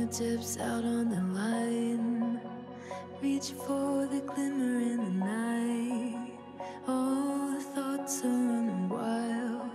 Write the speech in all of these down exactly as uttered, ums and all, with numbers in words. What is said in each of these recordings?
fingertips out on the line, reach for the glimmer in the night. All the thoughts are running wild.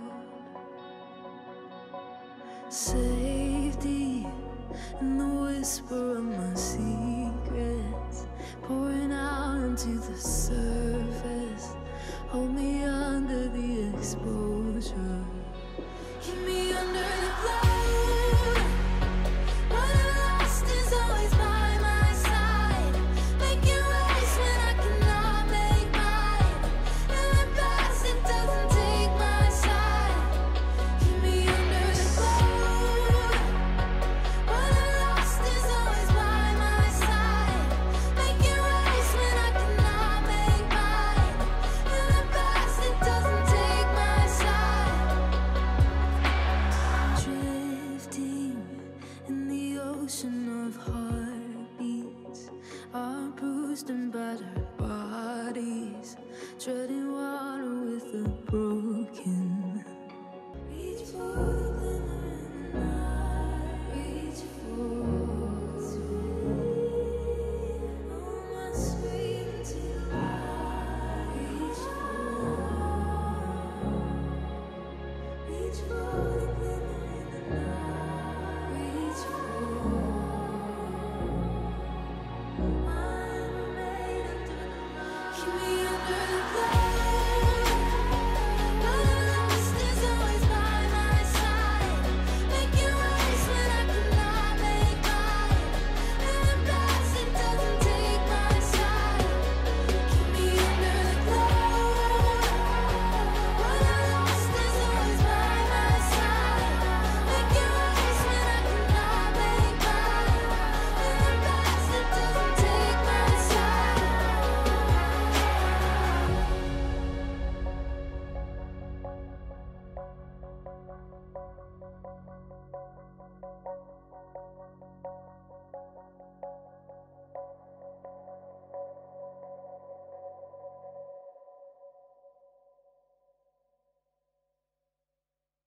Safety in the whisper of my secrets, pouring out into the surface. Hold me under the exposure. Keep me under the cloud. What I lost is always by my side. Making waves when I cannot make mine. And the past, it doesn't take my side. Keep me under the cloud. What I lost is always by my side. Making waves when I cannot make mine. And the past, it doesn't take my side. Drifting in the ocean of heartbeats, our bruised and battered bodies, treading water with the broken. Reach for the glimmer in the night. Reach for all my sweet until I reach for. Reach for the glimmer in the night. Reach for. I'm made under the light. Keep me under the cloud. What I lost is always by my side. Making waves when I cannot make mine. And the past, it doesn't take my side. Keep me under the cloud. What I lost is always by my side. Making waves when I cannot make mine. And the past, it doesn't take my side.